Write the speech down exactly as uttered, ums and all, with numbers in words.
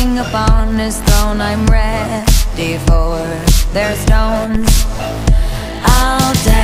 king upon his throne. I'm ready for their stones. I'll die